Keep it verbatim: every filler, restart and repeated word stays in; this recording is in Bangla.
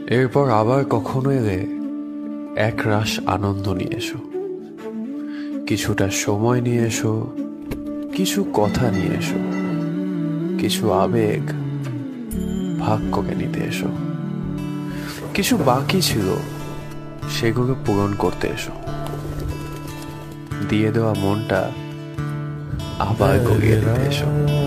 এরপর আবার কখনো এলে এক রাশ আনন্দ নিয়ে এসো, কিছুটা সময় নিয়ে এসো, কিছু কথা নিয়ে এসো, কিছু আবেগ ভাগ করে নিতে এসো। কিছু বাকি ছিল সেগুলো পূরণ করতে এসো। দিয়ে দেওয়া মনটা আবার গড়িয়ে দিতে এসো।